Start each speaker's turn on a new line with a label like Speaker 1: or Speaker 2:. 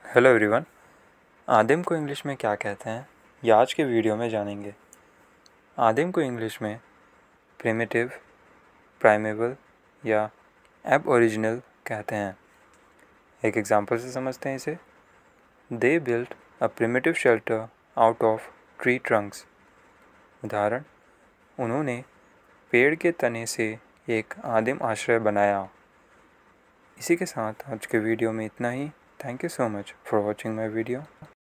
Speaker 1: Hello everyone. आदिम को English में क्या कहते हैं ये आज के वीडियो में जानेंगे। आदिम को इंग्लिश में प्रिमिटिव, प्राइमेबल या एब ओरिजिनल कहते हैं। एक एग्जांपल से समझते हैं इसे। They built a primitive shelter out of tree trunks. उदाहरण, उन्होंने पेड़ के तने से एक आदिम आश्रय बनाया। इसी के साथ आज के वीडियो में इतना ही। Thank you so much for watching my video.